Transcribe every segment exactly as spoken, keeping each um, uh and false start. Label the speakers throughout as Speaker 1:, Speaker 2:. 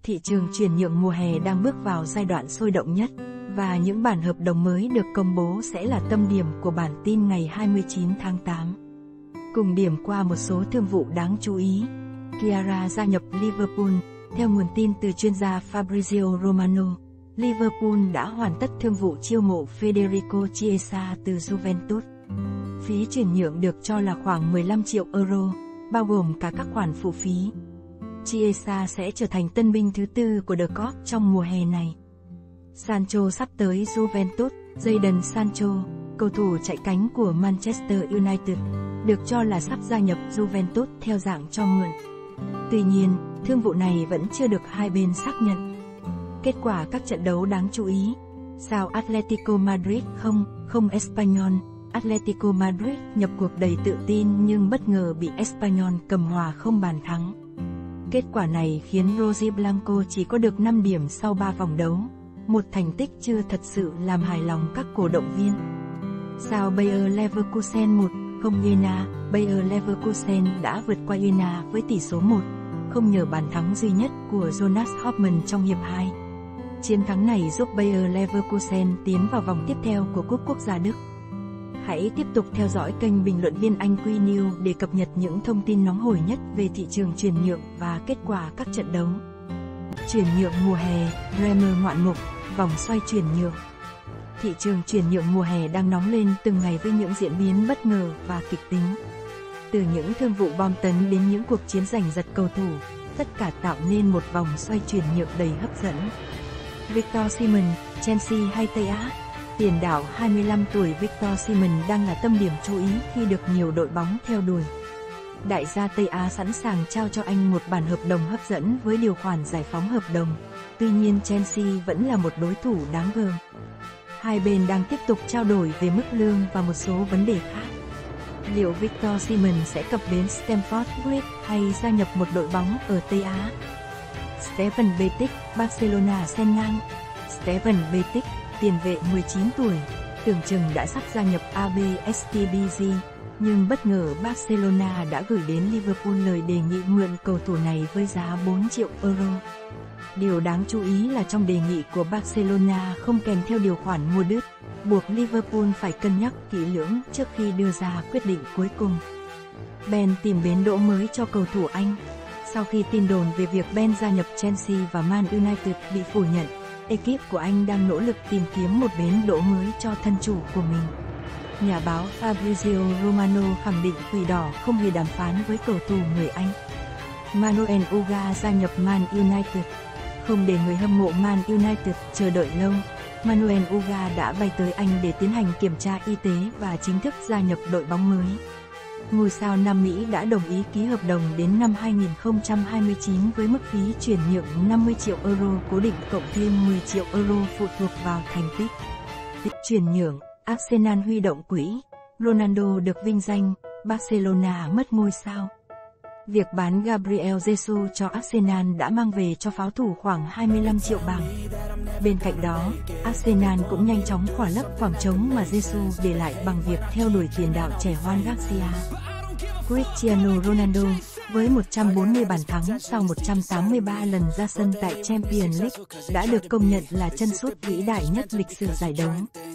Speaker 1: Thị trường chuyển nhượng mùa hè đang bước vào giai đoạn sôi động nhất, và những bản hợp đồng mới được công bố sẽ là tâm điểm của bản tin ngày hai mươi chín tháng tám. Cùng điểm qua một số thương vụ đáng chú ý. Chiara gia nhập Liverpool. Theo nguồn tin từ chuyên gia Fabrizio Romano, Liverpool đã hoàn tất thương vụ chiêu mộ Federico Chiesa từ Juventus. Phí chuyển nhượng được cho là khoảng mười lăm triệu euro, bao gồm cả các khoản phụ phí. Chiesa sẽ trở thành tân binh thứ tư của The Cop trong mùa hè này. Sancho sắp tới Juventus. Jadon Sancho, cầu thủ chạy cánh của Manchester United, được cho là sắp gia nhập Juventus theo dạng cho mượn. Tuy nhiên, thương vụ này vẫn chưa được hai bên xác nhận. Kết quả các trận đấu đáng chú ý. Sao Atletico Madrid không, không Espanyol. Atletico Madrid nhập cuộc đầy tự tin nhưng bất ngờ bị Espanyol cầm hòa không bàn thắng. Kết quả này khiến Rossi Blanco chỉ có được năm điểm sau ba vòng đấu, một thành tích chưa thật sự làm hài lòng các cổ động viên. Sao Bayer Leverkusen một không Jena. Bayer Leverkusen đã vượt qua Jena với tỷ số một không nhờ bàn thắng duy nhất của Jonas Hofmann trong hiệp hai. Chiến thắng này giúp Bayer Leverkusen tiến vào vòng tiếp theo của Cúp Quốc gia Đức. Hãy tiếp tục theo dõi kênh bình luận viên Anh Quy News để cập nhật những thông tin nóng hổi nhất về thị trường chuyển nhượng và kết quả các trận đấu. Chuyển nhượng mùa hè, Bremer ngoạn mục, vòng xoay chuyển nhượng. Thị trường chuyển nhượng mùa hè đang nóng lên từng ngày với những diễn biến bất ngờ và kịch tính. Từ những thương vụ bom tấn đến những cuộc chiến giành giật cầu thủ, tất cả tạo nên một vòng xoay chuyển nhượng đầy hấp dẫn. Victor Osimhen, Chelsea hay Tây Á? Tiền đạo hai mươi lăm tuổi Victor Osimhen đang là tâm điểm chú ý khi được nhiều đội bóng theo đuổi. Đại gia Tây Á sẵn sàng trao cho anh một bản hợp đồng hấp dẫn với điều khoản giải phóng hợp đồng. Tuy nhiên Chelsea vẫn là một đối thủ đáng gờm. Hai bên đang tiếp tục trao đổi về mức lương và một số vấn đề khác. Liệu Victor Osimhen sẽ cập bến Stamford Bridge hay gia nhập một đội bóng ở Tây Á? Steven Betic, Barcelona xen ngang. Steven Betic, tiền vệ mười chín tuổi, tưởng chừng đã sắp gia nhập a bê ét tê bê giê, nhưng bất ngờ Barcelona đã gửi đến Liverpool lời đề nghị mượn cầu thủ này với giá bốn triệu euro. Điều đáng chú ý là trong đề nghị của Barcelona không kèm theo điều khoản mua đứt, buộc Liverpool phải cân nhắc kỹ lưỡng trước khi đưa ra quyết định cuối cùng. Ben tìm bến đỗ mới cho cầu thủ Anh. Sau khi tin đồn về việc Ben gia nhập Chelsea và Man United bị phủ nhận, ekip của anh đang nỗ lực tìm kiếm một bến đỗ mới cho thân chủ của mình. Nhà báo Fabrizio Romano khẳng định Quỷ Đỏ không hề đàm phán với cầu thủ người Anh. Manuel Uga gia nhập Man United. Không để người hâm mộ Man United chờ đợi lâu, Manuel Uga đã bay tới Anh để tiến hành kiểm tra y tế và chính thức gia nhập đội bóng mới. Ngôi sao Nam Mỹ đã đồng ý ký hợp đồng đến năm hai nghìn không trăm hai mươi chín với mức phí chuyển nhượng năm mươi triệu euro cố định cộng thêm mười triệu euro phụ thuộc vào thành tích. Chuyển nhượng, Arsenal huy động quỹ, Ronaldo được vinh danh, Barcelona mất ngôi sao. Việc bán Gabriel Jesus cho Arsenal đã mang về cho pháo thủ khoảng hai mươi lăm triệu bảng. Bên cạnh đó, Arsenal cũng nhanh chóng khỏa lấp khoảng trống mà Jesus để lại bằng việc theo đuổi tiền đạo trẻ Juan Garcia. Cristiano Ronaldo, với một trăm bốn mươi bàn thắng sau một trăm tám mươi ba lần ra sân tại Champions League, đã được công nhận là chân sút vĩ đại nhất lịch sử giải đấu.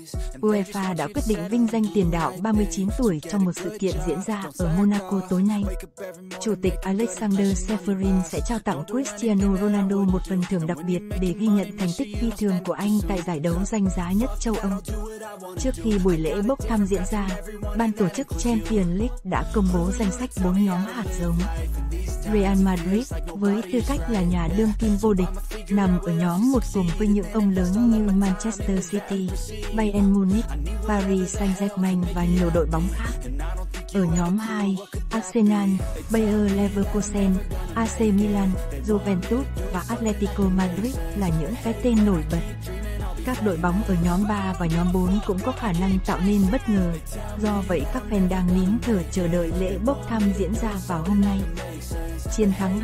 Speaker 1: UEFA đã quyết định vinh danh tiền đạo ba mươi chín tuổi trong một sự kiện diễn ra ở Monaco tối nay. Chủ tịch Alexander Seferin sẽ trao tặng Cristiano Ronaldo một phần thưởng đặc biệt để ghi nhận thành tích phi thường của anh tại giải đấu danh giá nhất châu Âu. Trước khi buổi lễ bốc thăm diễn ra, ban tổ chức Champions League đã công bố danh sách bốn nhóm hạt giống. Real Madrid, với tư cách là nhà đương kim vô địch, nằm ở nhóm một cùng với những ông lớn như Manchester City, Bayern Munich, Paris Saint-Germain và nhiều đội bóng khác. Ở nhóm hai, Arsenal, Bayer Leverkusen, a xê Milan, Juventus và Atletico Madrid là những cái tên nổi bật. Các đội bóng ở nhóm ba và nhóm bốn cũng có khả năng tạo nên bất ngờ, do vậy các fan đang nín thở chờ đợi lễ bốc thăm diễn ra vào hôm nay. Chiến thắng hai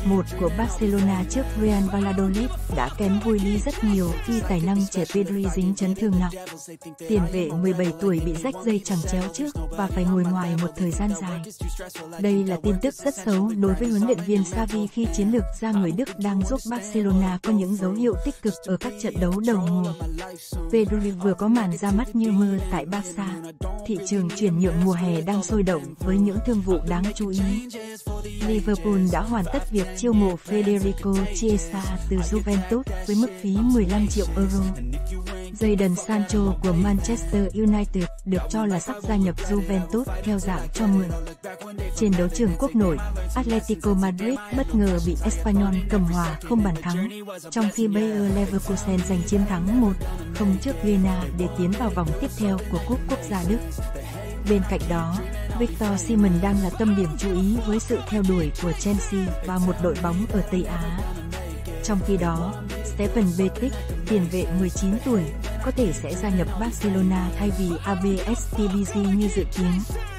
Speaker 1: một của Barcelona trước Real Valladolid đã kém vui đi rất nhiều khi tài năng trẻ Pedri dính chấn thương nặng. Tiền vệ mười bảy tuổi bị rách dây chằng chéo trước và phải ngồi ngoài một thời gian dài. Đây là tin tức rất xấu đối với huấn luyện viên Xavi khi chiến lược gia người Đức đang giúp Barcelona có những dấu hiệu tích cực ở các trận đấu đầu mùa. Pedri vừa có màn ra mắt như mưa tại Barca. Thị trường chuyển nhượng mùa hè đang sôi động với những thương vụ đáng chú ý. Liverpool đã hoàn tất việc chiêu mộ Federico Chiesa từ Juventus với mức phí mười lăm triệu euro. Jadon Sancho của Manchester United được cho là sắp gia nhập Juventus theo dạng cho mượn. Trên đấu trường quốc nội, Atletico Madrid bất ngờ bị Espanyol cầm hòa không bàn thắng, trong khi Bayer Leverkusen giành chiến thắng một không trước Vienna để tiến vào vòng tiếp theo của Cúp Quốc gia Đức. Bên cạnh đó, Victor Osimhen đang là tâm điểm chú ý với sự theo đuổi của Chelsea và một đội bóng ở Tây Á. Trong khi đó, Stefan Betic, tiền vệ mười chín tuổi, có thể sẽ gia nhập Barcelona thay vì a bê ét tê bê giê như dự kiến.